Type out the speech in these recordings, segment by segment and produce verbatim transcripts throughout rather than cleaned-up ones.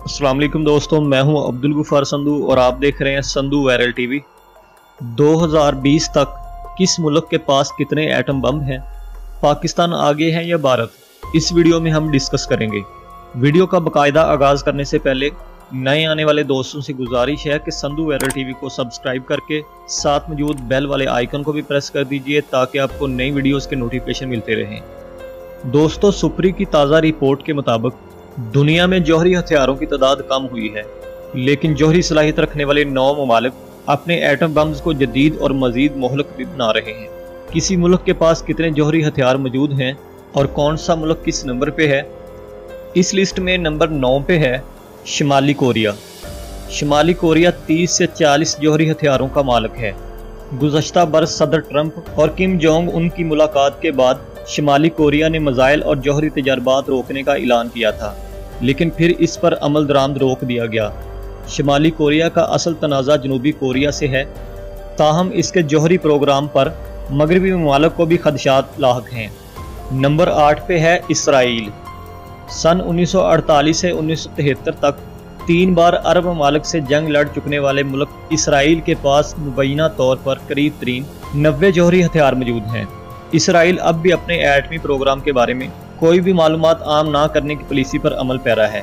अस्सलाम वालेकुम दोस्तों, मैं हूं अब्दुल गफ्फार संधू और आप देख रहे हैं संधू वायरल टीवी। दो हज़ार बीस तक किस मुल्क के पास कितने एटम बम हैं? पाकिस्तान आगे है या भारत? इस वीडियो में हम डिस्कस करेंगे। वीडियो का बाकायदा आगाज़ करने से पहले नए आने वाले दोस्तों से गुजारिश है कि संधू वायरल टीवी को सब्सक्राइब करके साथ मौजूद बेल वाले आइकन को भी प्रेस कर दीजिए ताकि आपको नई वीडियोस के नोटिफिकेशन मिलते रहें। दोस्तों, सुप्री की ताज़ा रिपोर्ट के मुताबिक दुनिया में जौहरी हथियारों की तादाद कम हुई है, लेकिन जौहरी सलाहियत रखने वाले नौ ममालिक अपने एटम बम्स को जदीद और मजीद मोहलक भी बना रहे हैं। किसी मुल्क के पास कितने जौहरी हथियार मौजूद हैं और कौन सा मुल्क किस नंबर पे है? इस लिस्ट में नंबर नौ पे है शुमाली कोरिया। शुमाली कोरिया तीस से चालीस जौहरी हथियारों का मालिक है। गुज़श्ता बरस सदर ट्रंप और किम जोंग उन की मुलाकात के बाद शुमाली कोरिया ने मिसाइल और जौहरी तजर्बात रोकने का ऐलान किया था, लेकिन फिर इस पर अमल दरामद रोक दिया गया। शुमाली कोरिया का असल तनाज़ा जनूबी कोरिया से है, ताहम इसके जौहरी प्रोग्राम पर मगरबी ममालिक को भी खदशात लाहक हैं। नंबर आठ पे है इसराइल। सन उन्नीस सौ अड़तालीस से उन्नीस सौ तिहत्तर तक तीन बार अरब ममालिक से जंग लड़ चुकने वाले मुल्क इसराइल के पास मुबैना तौर पर करीब तरीन नब्बे जौहरी हथियार मौजूद हैं। इसराइल अब भी अपने एटमी प्रोग्राम के बारे में कोई भी मालूमात आम ना करने की पॉलिसी पर अमल पैरा है।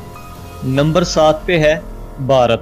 नंबर सात पे है भारत।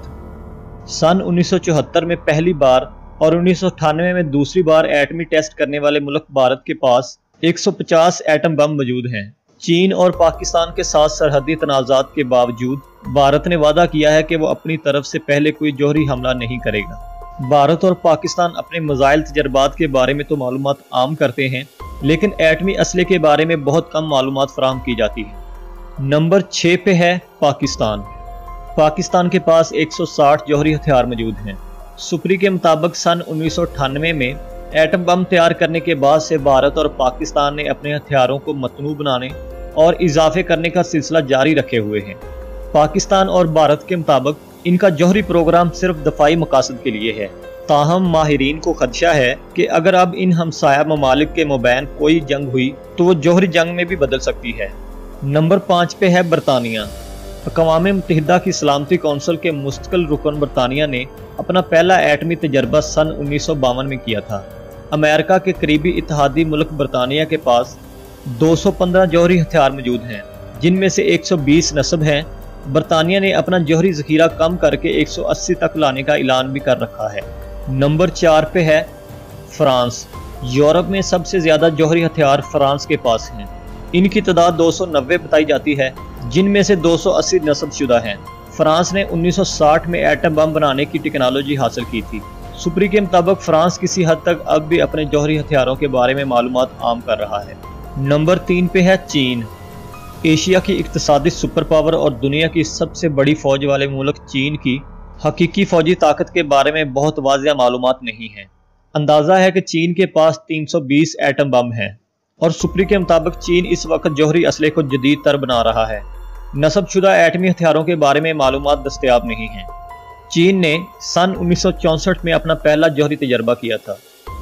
सन उन्नीस सौ चौहत्तर में पहली बार और उन्नीस सौ अट्ठानवे में दूसरी बार एटमी टेस्ट करने वाले मुल्क भारत के पास एक सौ पचास एटम बम मौजूद हैं। चीन और पाकिस्तान के साथ सरहदी तनाज़ात के बावजूद भारत ने वादा किया है कि वो अपनी तरफ से पहले कोई जौहरी हमला नहीं करेगा। भारत और पाकिस्तान अपने मिसाइल तजर्बात के बारे में तो मालूमात आम करते हैं, लेकिन एटमी असले के बारे में बहुत कम मालूमात फराहम की जाती है। नंबर छः पे है पाकिस्तान। पाकिस्तान के पास एक सौ साठ जौहरी हथियार मौजूद हैं। सुप्री के मुताबिक सन उन्नीस सौ अट्ठानवे में एटम बम तैयार करने के बाद से भारत और पाकिस्तान ने अपने हथियारों को मतनू बनाने और इजाफे करने का सिलसिला जारी रखे हुए हैं। पाकिस्तान और भारत के मुताबिक इनका जौहरी प्रोग्राम सिर्फ दफाई मकासद के लिए है, ताहम माहिरीन को खदशा है कि अगर अब इन हमसाया ममालिक के मुबैन कोई जंग हुई तो वो जौहरी जंग में भी बदल सकती है। नंबर पाँच पे है बरतानिया। अक़वाम मुत्तहिदा की सलामती कौंसिल के मुस्तकिल रुकन बरतानिया ने अपना पहला एटमी तजर्बा सन उन्नीस सौ बावन में किया था। अमेरिका के करीबी इत्तेहादी मुल्क बरतानिया के पास दो सौ पंद्रह जौहरी हथियार मौजूद हैं, जिनमें से एक सौ बीस नस्ब हैं। बरतानिया ने अपना जौहरी जखीरा कम करके एक सौ अस्सी तक लाने का ऐलान भी कर रखा है। नंबर चार पे है फ्रांस। यूरोप में सबसे ज्यादा जौहरी हथियार फ्रांस के पास हैं। इनकी तादाद दो सौ नब्बे बताई जाती है, जिनमें से दो सौ अस्सी नस्बशुदा हैं। फ्रांस ने उन्नीस सौ साठ में एटम बम बनाने की टेक्नोलॉजी हासिल की थी। सुप्री के मुताबिक फ्रांस किसी हद तक अब भी अपने जौहरी हथियारों के बारे में मालूमात आम कर रहा है। नंबर तीन पे है चीन। एशिया की इक्तसादी सुपर पावर और दुनिया की सबसे बड़ी फौज वाले मुल्क चीन की हकीकी फौजी ताकत के बारे में बहुत वाज़िया मालूमात नहीं है। अंदाज़ा है कि चीन के पास तीन सौ बीस एटम बम हैं और सुप्री के मुताबिक चीन इस वक्त जौहरी असले को जदीद तर बना रहा है। नस्बशुदा एटमी हथियारों के बारे में मालूमात दस्तयाब नहीं है। चीन ने सन उन्नीस सौ चौंसठ में अपना पहला जौहरी तजर्बा किया था।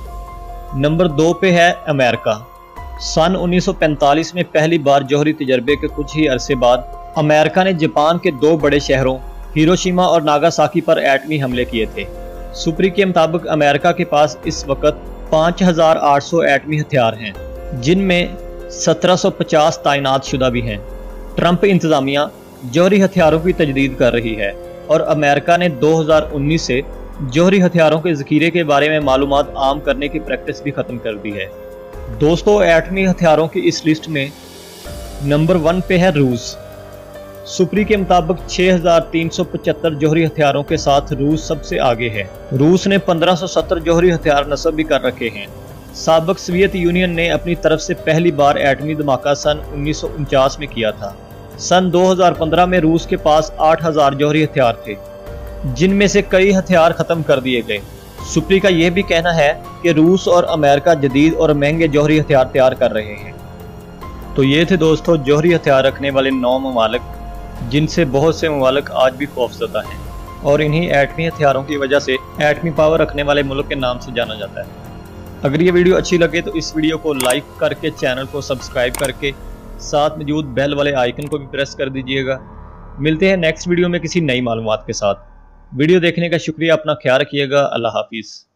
नंबर दो पे है अमेरिका। सन उन्नीस सौ पैंतालीस में पहली बार जौहरी तजर्बे के कुछ ही अरसे बाद अमेरिका ने जापान के दो बड़े शहरों हिरोशिमा और नागासाकी पर एटमी हमले किए थे। सुप्री के मुताबिक अमेरिका के पास इस वक्त पाँच हजार आठ सौ एटमी हथियार हैं, जिनमें सत्रह सौ पचास तैनात शुदा भी हैं। ट्रंप इंतजामिया जौहरी हथियारों की तजदीद कर रही है और अमेरिका ने दो हज़ार उन्नीस से जौहरी हथियारों के जखीरे के बारे में मालूमात आम करने की प्रैक्टिस भी खत्म कर दी है। दोस्तों, एटमी हथियारों की इस लिस्ट में नंबर वन पे है रूस। सुप्री के मुताबिक छह हजार तीन सौ पचहत्तर जौहरी हथियारों के साथ रूस सबसे आगे है। रूस ने पंद्रह सौ सत्तर जौहरी हथियार नस्ब भी कर रखे हैं। साबिक सोवियत यूनियन ने अपनी तरफ से पहली बार एटमी धमाका सन उन्नीस सौ उनचास में किया था। सन दो हज़ार पंद्रह में रूस के पास आठ हजार जौहरी हथियार थे, जिनमें से कई हथियार खत्म कर दिए गए। सुप्री का यह भी कहना है कि रूस और अमेरिका जदीद और महंगे जौहरी हथियार तैयार कर रहे हैं। तो ये थे दोस्तों जौहरी हथियार रखने वाले नौ ममालिक, जिनसे बहुत से ममालिक आज भी खौफजदा हैं और इन्हीं एटमी हथियारों की वजह से एटमी पावर रखने वाले मुल्क के नाम से जाना जाता है। अगर ये वीडियो अच्छी लगे तो इस वीडियो को लाइक करके चैनल को सब्सक्राइब करके साथ मौजूद बेल वाले आइकन को भी प्रेस कर दीजिएगा मिलते हैं नेक्स्ट वीडियो में किसी नई मालूमात के साथ। वीडियो देखने का शुक्रिया, अपना ख्याल रखिएगा। अल्लाह हाफिज़।